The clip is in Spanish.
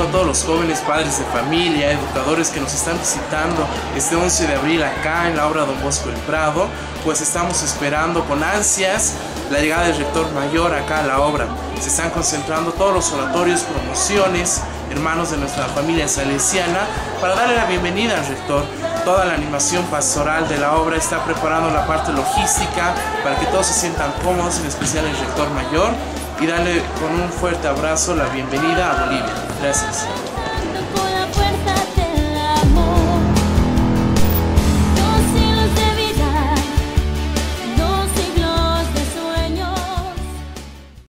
todos los jóvenes padres de familia, educadores que nos están visitando este 11 de abril acá en la obra Don Bosco del Prado, pues estamos esperando con ansias la llegada del rector mayor acá a la obra. Se están concentrando todos los oratorios, promociones, hermanos de nuestra familia salesiana, para darle la bienvenida al rector. Toda la animación pastoral de la obra está preparando la parte logística para que todos se sientan cómodos, en especial el rector mayor, y darle con un fuerte abrazo la bienvenida a Bolivia. Gracias.